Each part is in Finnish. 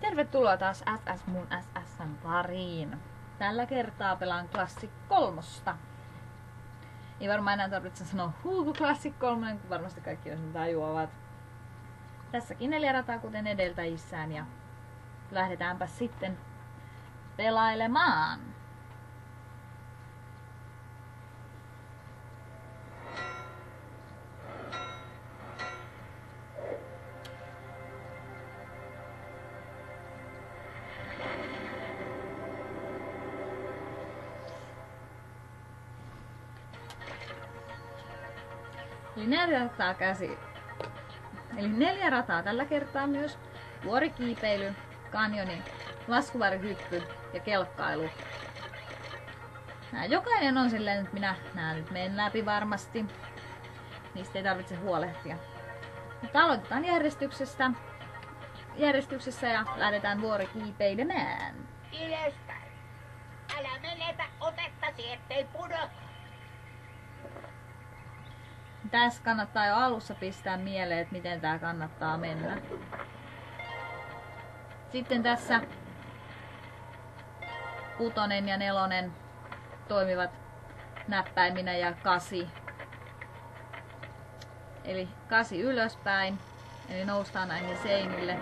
Tervetuloa taas mun SS:n pariin. Tällä kertaa pelaan Classic 3. Ei varmaan enää tarvitse sanoa Hugo Classic 3, kun varmasti kaikki jo sen tajuavat. Tässäkin 4 rataa kuten edeltäjissään ja lähdetäänpä sitten pelailemaan. Eli 4 rataa käsi. Eli 4 rataa tällä kertaa myös. Vuorikiipeily, kanjoni, laskuvarjohyppy ja kelkkailu. Jokainen on silleen, että nää nyt menen läpi varmasti. Niistä ei tarvitse huolehtia. Mutta aloitetaan järjestyksessä ja lähdetään vuorikiipeilemään. Ylöspäin. Älä menetä otettasi, ettei pudota. Tässä kannattaa jo alussa pistää mieleen, että miten tää kannattaa mennä. Sitten tässä 6 ja 4 toimivat näppäiminä ja 8. Eli 8 ylöspäin, eli noustaan näihin seinille.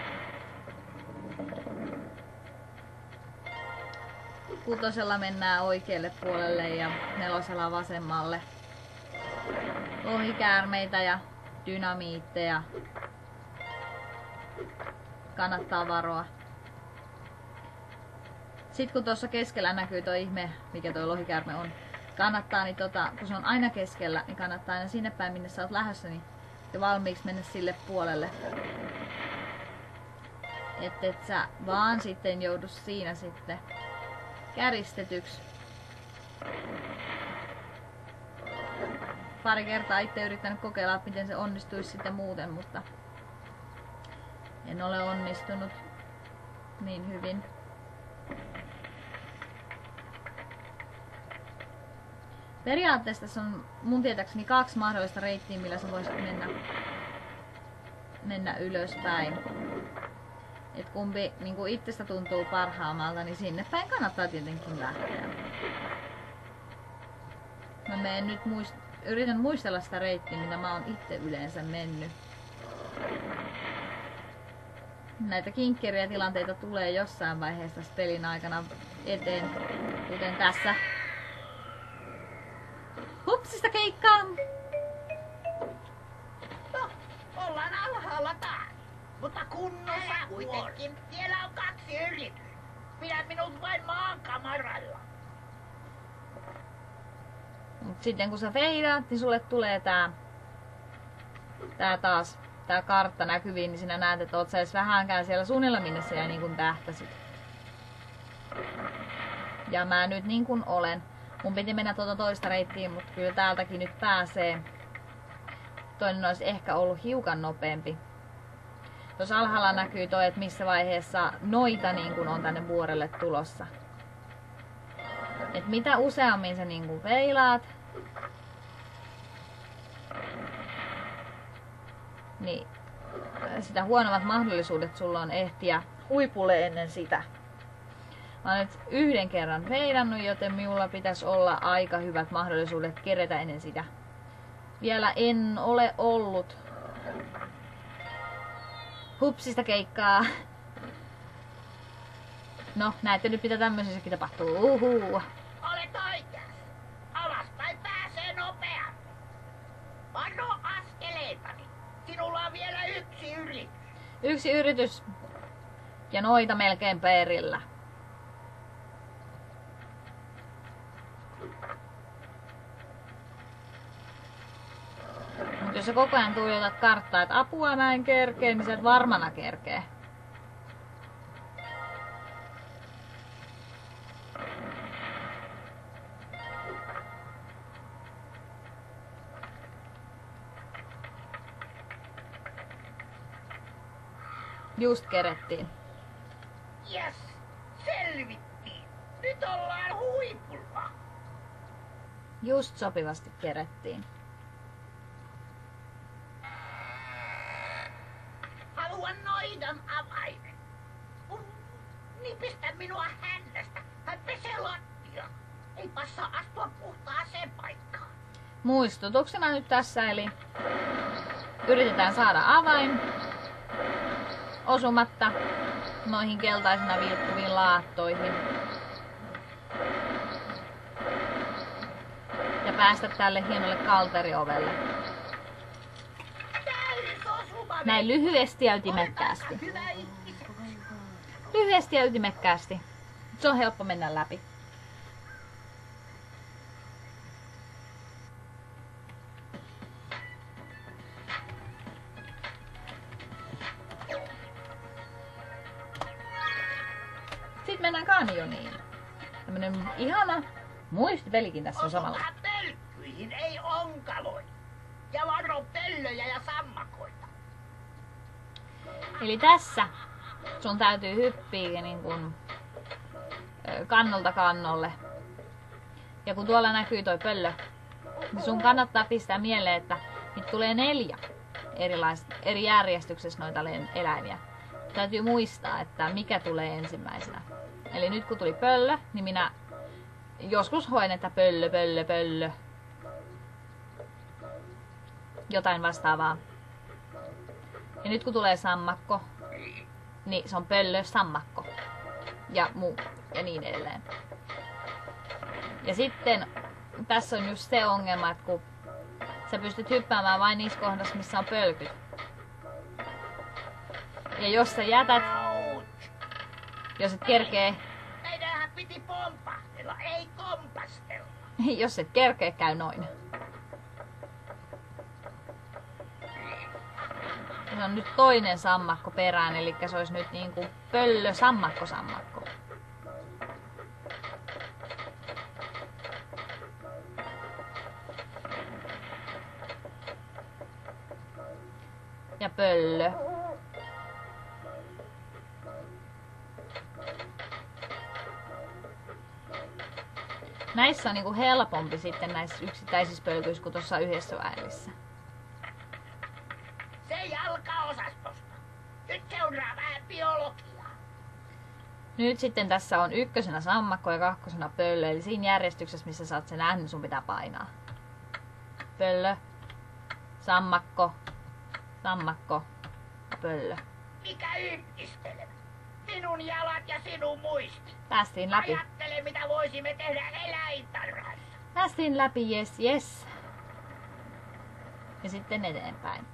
6 mennään oikealle puolelle ja 4 vasemmalle. Lohikäärmeitä ja dynamiitteja. Kannattaa varoa. Sitten kun tuossa keskellä näkyy tuo ihme, mikä tuo lohikäärme on, kannattaa, niin kun se on aina keskellä, niin kannattaa aina sinne päin, minne sä oot lähdössä, niin jo valmiiksi mennä sille puolelle. Et sä vaan sitten joudu siinä sitten käristetyksi. Pari kertaa itse yrittänyt kokeilla, miten se onnistuisi sitten muuten, mutta en ole onnistunut niin hyvin. Periaatteessa tässä on mun tietääkseni 2 mahdollista reittiä, millä sä voisit mennä ylöspäin. Et kumpi niin kuin itsestä tuntuu parhaammalta, niin sinne päin kannattaa tietenkin lähteä. Mä menen nyt yritän muistella sitä reittiä, mitä mä oon itse yleensä mennyt. Näitä kinkkeriä tilanteita tulee jossain vaiheessa pelin aikana eteen, kuten tässä. Hupsista keikkaa! No, ollaan alhaalla taas. Mutta kunnossa kuitenkin. Siellä on 2 yritystä. Pidä minut vain maan kamaralla. Mut sitten kun sä feidaat, niin sulle tulee tää kartta näkyviin, niin sinä näet, että oot sä edes vähänkään siellä suunnilla, minne sä jäi niin kuin tähtäsit. Ja mä nyt niin kuin olen. Mun piti mennä tuota toista reittiä, mutta kyllä täältäkin nyt pääsee. Toinen olisi ehkä ollut hiukan nopeampi. Tuossa alhaalla näkyy toi, että missä vaiheessa noita niin kuin on tänne vuorelle tulossa. Et mitä useammin sä niin kuin veilaat, niin sitä huonommat mahdollisuudet sulla on ehtiä huipulle ennen sitä. Mä oon nyt 1 kerran veilannut, joten minulla pitäisi olla aika hyvät mahdollisuudet kerätä ennen sitä. Vielä en ole ollut. Hupsista keikkaa. No, näette nyt mitä tämmöisessäkin tapahtuu. Olet oikeas. Alaspäin pääsee nopeammin. Varo askeleitani. Sinulla on vielä 1 yritys. 1 yritys. Ja noita melkein perillä. Mut jos sä koko ajan tuijotat karttaa, että apua mä en kerkee, niin sä et varmana kerkee. Just kerettiin. Jes, selvittiin. Nyt ollaan huipulla. Just sopivasti kerettiin. Haluan noidan avaimen. Nipistä minua hännästä. Hän pesee lattia. Ei passaa astua puhtaaseen paikkaan. Muistutuksena nyt tässä, eli yritetään saada avain osumatta noihin keltaisena vilkkuviin laattoihin. Ja päästä tälle hienolle kalteriovelle. Näin lyhyesti ja ytimekkäästi. Lyhyesti ja ytimekkäästi. Se on helppo mennä läpi. Sitten mennään kanjoniin. Tämmönen ihana muistipelikin tässä on samalla. Osukaa pölkkyihin, ei onkaloihin. Ja varo pöllöjä ja sammakoita. Eli tässä sun täytyy hyppiä niin kuin kannolta kannolle. Ja kun tuolla näkyy toi pöllö, niin sun kannattaa pistää mieleen, että nyt tulee 4 eri järjestyksessä noita eläimiä. Täytyy muistaa, että mikä tulee ensimmäisenä. Eli nyt kun tuli pöllö, niin minä joskus hoen, että pöllö, pöllö, pöllö. Jotain vastaavaa. Ja nyt kun tulee sammakko, niin se on pöllö, sammakko. Ja niin edelleen. Ja sitten tässä on just se ongelma, että kun sä pystyt hyppäämään vain niissä kohdassa, missä on pölkyt. Ja jos sä jätät, jos et kerkee, Meidänhän piti pompahtella, ei kompastella. jos et kerkee, käy noin. Se on nyt toinen sammakko perään, eli se olisi nyt niinku pöllö, sammakko, sammakko. Ja pöllö. Näissä on niinku helpompi sitten näissä yksittäisissä pölkyissä kuin tuossa yhdessä välissä. Se jalkaosastosta. Nyt seuraa vähän biologiaa. Nyt sitten tässä on 1. sammakko ja 2. pöllö, eli siinä järjestyksessä, missä sä oot sen nähnyt, sun pitää painaa. Pöllö, sammakko, sammakko, pöllö. Mikä yhdistelmä? Minun jalat ja sinun muisti. Päästiin läpi. Ajattele, mitä voisimme tehdä eläintarhassa. Päästiin läpi, jes, jes. Ja sitten eteenpäin.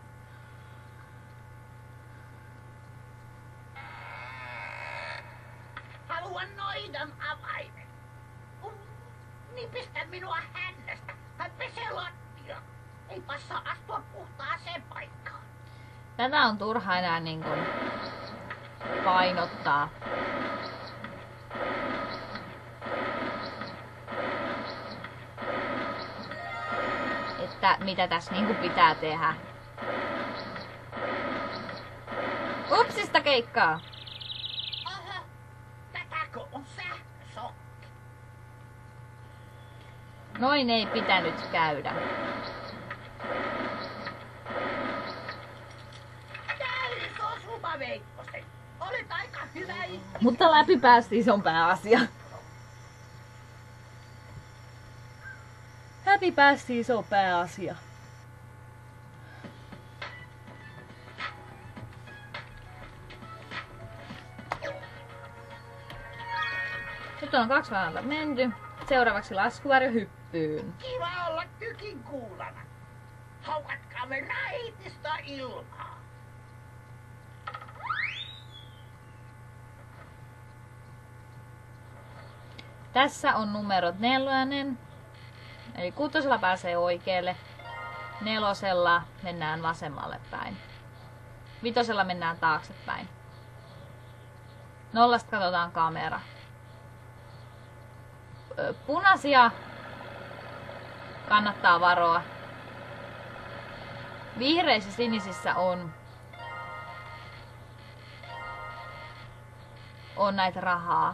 Haluan noidan avaimen. Nipistä minua hännästä. Hän pesee lattia. Ei passaa astua puhtaaseen paikkaan. Tätä on turha enää niin kuin painottaa. Että mitä tässä niin kuin pitää tehdä. Upsista keikkaa! Aha, tätäkö on sähkösokki? Noin ei pitänyt käydä. Täys osuma, Veikkosen. Olet aika hyvä ihminen. Mutta läpi päästiin, se on pääasia. Läpi päästiin, se on pääasia. Nyt on 2 vaihetta menty. Seuraavaksi laskuvarjo hyppyyn. Kiva olla tykin kuulana. Haukatkaamme raitista ilmaa. Tässä on numerot 4. Eli 6 pääsee oikealle. 4 mennään vasemmalle päin. 5 mennään taaksepäin. 0 katsotaan kamera. Punaisia kannattaa varoa. Vihreissä sinisissä on näitä rahaa.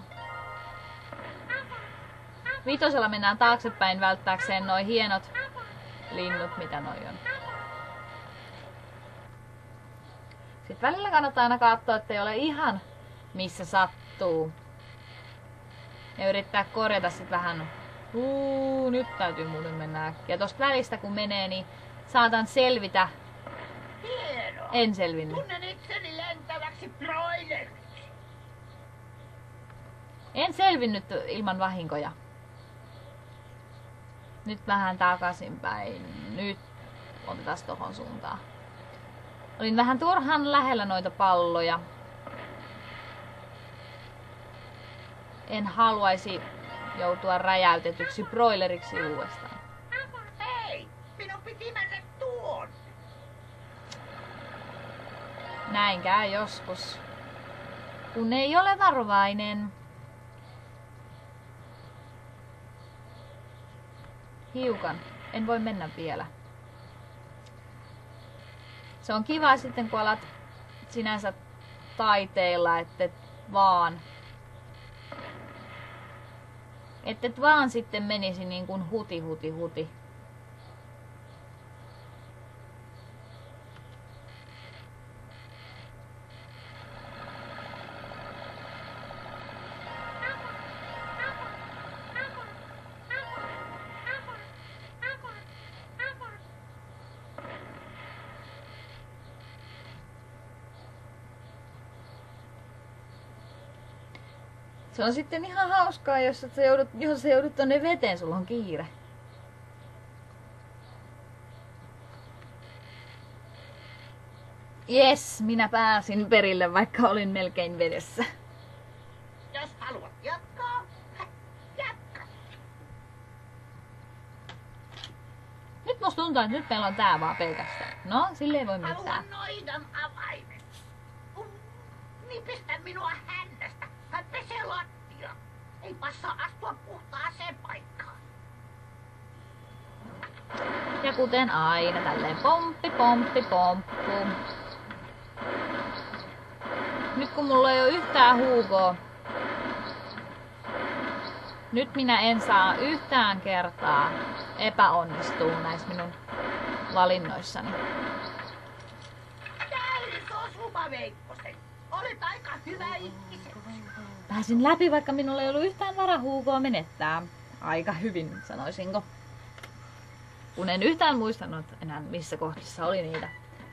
5 mennään taaksepäin välttääkseen noi hienot linnut, mitä noi on. Sitten välillä kannattaa aina katsoa, ettei ole ihan missä sattuu. Ja yrittää korjata sit vähän. Nyt täytyy muuten mennä äkkiä. Ja tosta välistä kun menee, niin saatan selvitä. Hienoa. En selvinnyt. Tunnen itseni lentäväksi broileriksi. En selvinnyt ilman vahinkoja. Nyt vähän takaisinpäin. Nyt otetaan tohon suuntaan. Olin vähän turhan lähellä noita palloja. En haluaisi joutua räjäytetyksi broileriksi uudestaan. Hei, minun piti mennä tuon. Näin käy joskus. Kun ei ole varovainen. Hiukan. En voi mennä vielä. Se on kiva sitten kun alat sinänsä taiteilla, ettet vaan sitten menisi niin kuin huti. Se on sitten ihan hauskaa, jos sä joudut tonne veteen, sulla on kiire. Jes, minä pääsin perille, vaikka olin melkein vedessä. Jos haluat jatkaa, jatka. Nyt musta tuntuu, että nyt meillä on tää vaan pelkästään. No, sille ei voi mitään. Haluan noidan avaimet. Nipistä minua hännästä. Hän pesee lattia. Ei passaa astua puhtaaseen paikkaan. Ja kuten aina, tälleen pomppi. Nyt kun mulla ei ole yhtään huukoa, nyt minä en saa yhtään kertaa epäonnistua näissä minun valinnoissani. Täysos lupa Veikkosen. Olet aika hyvä ihmisen. Pääsin läpi, vaikka minulla ei ollut yhtään varahuukoa menettää. Aika hyvin, sanoisinko. Kun en yhtään muistanut enää, missä kohdissa oli niitä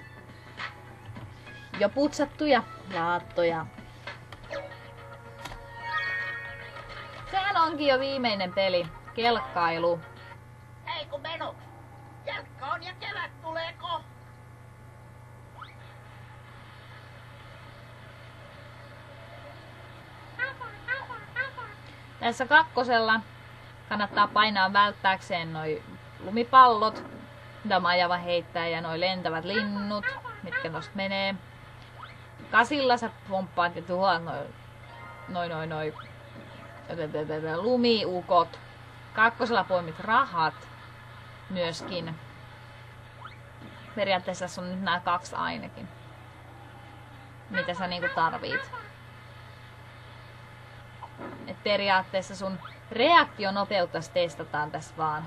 jo putsattuja laattoja. Sehän onkin jo viimeinen peli. Kelkkailu. Ei kun meno. Jalka on ja kevät tulee kohta. Tässä kakkosella kannattaa painaa välttääkseen noi lumipallot, mitä Majava heittää, ja noi lentävät linnut, mitkä noista menee. Kasilla sä pomppaat ja tuhoat noi lumiukot. Kakkosella poimit rahat myöskin. Periaatteessa on nyt nämä 2 ainakin, mitä sä niinku tarvit. Et periaatteessa sun reaktionopeutta testataan tässä vaan.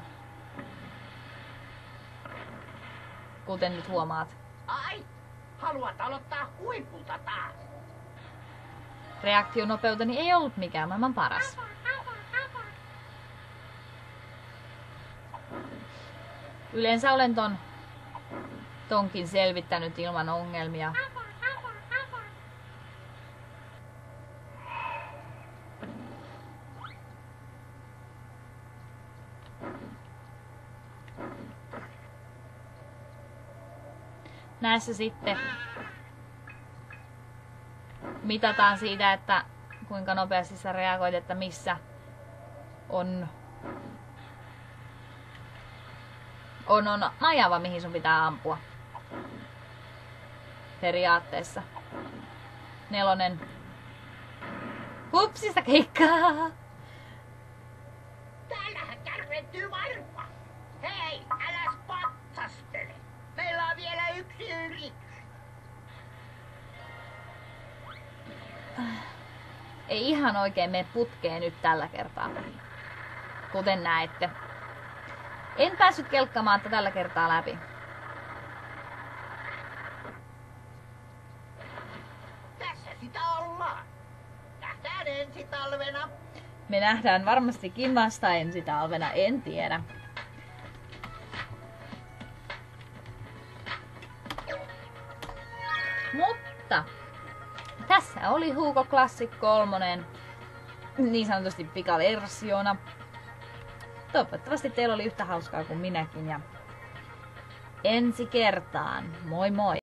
Kuten nyt huomaat. Ai, haluat aloittaa huipulta taas. Reaktionopeuteni ei ollut mikään maailman paras. Yleensä olen tonkin selvittänyt ilman ongelmia. Näissä sitten mitataan siitä, että kuinka nopeasti sä reagoit, että missä on majava, mihin sun pitää ampua. Periaatteessa. 4. Hupsista keikkaa! Täällähän kärventyy varma. Hei, älä patsastele. Meillä on vielä yksi yritys. Ei ihan oikein mene putkeen nyt tällä kertaa. Kuten näette. En päässyt kelkkaamaan tällä kertaa läpi. Tässä sitä ollaan. Nähdään ensi talvena. Me nähdään varmastikin vasta ensi talvena, en tiedä. Mutta tässä oli Hugo Classic 3, niin sanotusti pikaversiona. Toivottavasti teillä oli yhtä hauskaa kuin minäkin ja ensi kertaan. Moi moi!